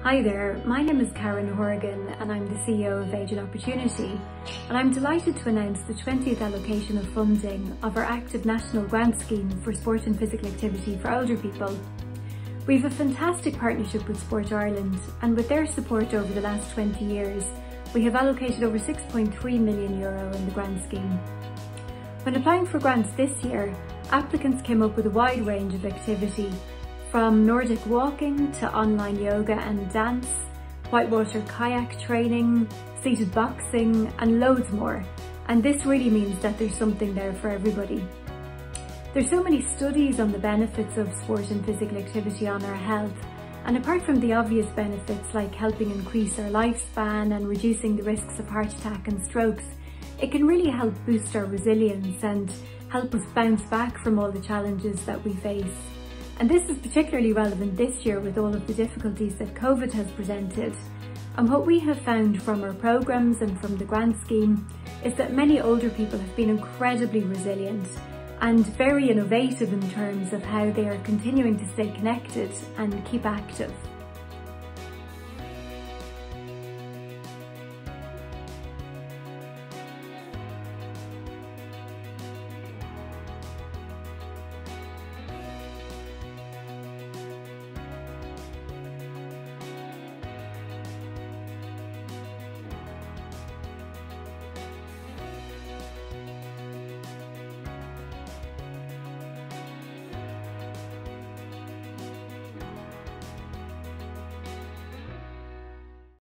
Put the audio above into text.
Hi there, my name is Karen Horgan and I'm the CEO of Age&Opportunity, and I'm delighted to announce the 20th allocation of funding of our active national grant scheme for sport and physical activity for older people. We have a fantastic partnership with Sport Ireland, and with their support over the last 20 years, we have allocated over €6.3 million in the grant scheme. When applying for grants this year, applicants came up with a wide range of activity, from Nordic walking to online yoga and dance, whitewater kayak training, seated boxing and loads more. And this really means that there's something there for everybody. There's so many studies on the benefits of sport and physical activity on our health, and apart from the obvious benefits like helping increase our lifespan and reducing the risks of heart attack and strokes, it can really help boost our resilience and help us bounce back from all the challenges that we face. And this is particularly relevant this year with all of the difficulties that COVID has presented. And what we have found from our programmes and from the grant scheme is that many older people have been incredibly resilient and very innovative in terms of how they are continuing to stay connected and keep active.